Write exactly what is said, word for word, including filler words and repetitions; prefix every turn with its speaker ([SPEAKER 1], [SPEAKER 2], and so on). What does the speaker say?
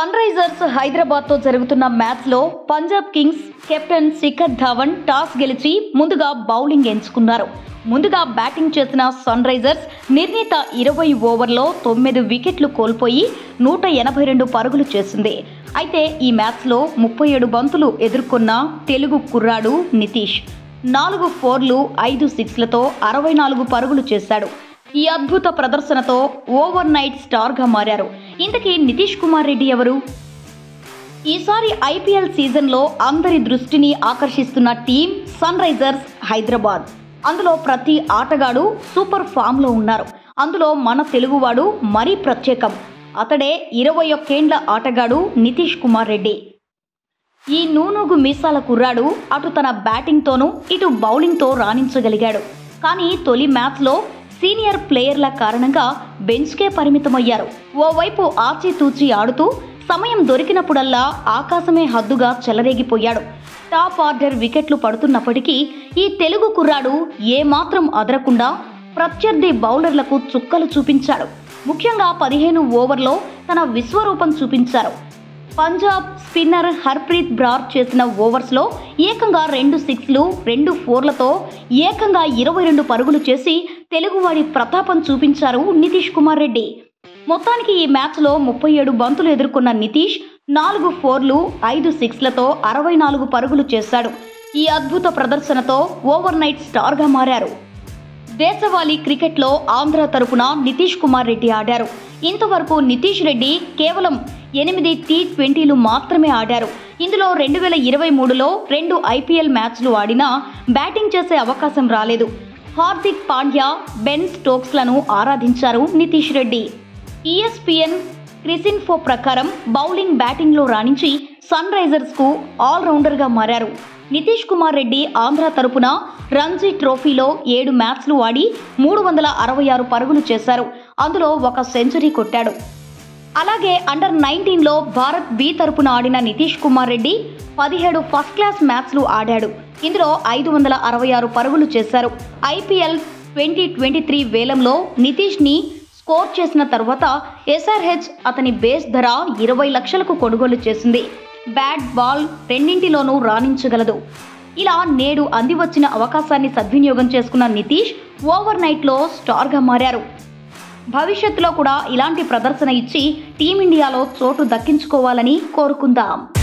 [SPEAKER 1] Sun Risers Hyderabad తో జరుగుతున్న match లో Punjab Kings captain Shikhar Dhawan toss గెలిచి ముందుగా బౌలింగ్ ఎంచుకున్నారు. ముందుగా బ్యాటింగ్ చేసిన సన్ రైజర్స్ నిర్ణీత ఇరవై ఓవర్లో తొమ్మిది వికెట్లు కోల్పోయి నూట ఎనభై రెండు పరుగులు చేసింది. అయితే ఈ మ్యాచ్లో ముప్పై ఏడు బంతులు ఎదుర్కొన్న తెలుగు కుర్రాడు నితీష్ నాలుగు ఫోర్లు ఐదు సిక్స్లతో అరవై నాలుగు పరుగులు చేశాడు. ఈ అద్భుత ప్రదర్శనతో ఓవర్ నైట్ స్టార్గా మారారు. ఇంతకీ నితీష్ కుమార్ రెడ్డి ఎవరు? ఈసారి ఐపీఎల్ సీజన్లో అందరి దృష్టిని ఆకర్షిస్తున్న టీం సన్ రైజర్స్ హైదరాబాద్. అందులో ప్రతి ఆటగాడు సూపర్ ఫామ్లో ఉన్నారు. అందులో మన తెలుగువాడు మరీ ప్రత్యేకం. అతడే ఇరవై ఒక్కేండ్ల ఆటగాడు నితీష్ కుమార్ రెడ్డి. ఈ నూనూగు మీసాల కుర్రాడు అటు తన బ్యాటింగ్తోనూ ఇటు బౌలింగ్తో రాణించగలిగాడు. కానీ తొలి మ్యాచ్లో సీనియర్ ప్లేయర్ల కారణంగా బెంచ్కే పరిమితమయ్యారు. ఓవైపు ఆచితూచి ఆడుతూ సమయం దొరికినప్పుడల్లా ఆకాశమే హద్దుగా చెలరేగిపోయాడు. టాప్ ఆర్డర్ వికెట్లు పడుతున్నప్పటికీ ఈ తెలుగు కుర్రాడు ఏమాత్రం అదరకుండా ప్రత్యర్థి బౌలర్లకు చుక్కలు చూపించాడు. ముఖ్యంగా పదిహేను ఓవర్లో తన విశ్వరూపం చూపించారు. పంజాబ్ స్పిన్నర్ హర్ప్రీత్ బ్రార్ చేసిన ఓవర్స్లో ఏకంగా రెండు సిక్స్లు రెండు ఫోర్లతో ఏకంగా ఇరవై రెండు పరుగులు చేసి తెలుగువాడి ప్రతాపం చూపించారు నితీష్ కుమార్ రెడ్డి. మొత్తానికి ఈ మ్యాచ్లో ముప్పై ఏడు బంతులు ఎదుర్కొన్న నితీష్ నాలుగు ఫోర్లు ఐదు సిక్స్లతో అరవై నాలుగు పరుగులు చేశాడు. ఈ అద్భుత ప్రదర్శనతో ఓవర్ నైట్ స్టార్గా మారారు. దేశవాళీ క్రికెట్లో ఆంధ్ర తరపున నితీష్ కుమార్ రెడ్డి ఆడారు. ఇంతవరకు నితీష్ రెడ్డి కేవలం ఎనిమిది టీ ట్వంటీలు మాత్రమే ఆడారు. ఇందులో రెండు వేల ఇరవై మూడులో రెండు ఐపీఎల్ మ్యాచ్లు ఆడినా బ్యాటింగ్ చేసే అవకాశం రాలేదు. హార్దిక్ పాండ్యా, బెన్ స్టోక్స్లను ఆరాధించారు నితీష్ రెడ్డి. ఈఎస్పీఎన్ క్రిసిన్ఫో ప్రకారం బౌలింగ్ బ్యాటింగ్లో రాణించి సన్ రైజర్స్కు ఆల్రౌండర్గా మారారు. నితీష్ కుమార్ రెడ్డి ఆంధ్ర తరపున రంజీ ట్రోఫీలో ఏడు మ్యాచ్లు ఆడి మూడు వందల అరవై ఆరు పరుగులు చేశారు. అందులో ఒక సెంచరీ కొట్టాడు. అలాగే అండర్ నైన్టీన్లో భారత్ బి తరపున ఆడిన నితీష్ కుమార్ రెడ్డి పదిహేడు ఫస్ట్ క్లాస్ మ్యాచ్లు ఆడాడు. ఇందులో ఐదు వందల అరవై ఆరు పరుగులు చేశారు. ఐపీఎల్ ట్వంటీ ట్వంటీ త్రీ వేలంలో నితీష్ని స్కోర్ చేసిన తర్వాత ఎస్ఆర్హెచ్ అతని బేస్ ధర ఇరవై లక్షలకు కొనుగోలు చేసింది. బ్యాట్ బాల్ రెండింటిలోనూ రాణించగలదు. ఇలా నేడు అందివచ్చిన అవకాశాన్ని సద్వినియోగం చేసుకున్న నితీష్ ఓవర్ నైట్లో స్టార్గా మారారు. భవిష్యత్తులో కూడా ఇలాంటి ప్రదర్శన ఇచ్చి టీమిండియాలో చోటు దక్కించుకోవాలని కోరుకుందాం.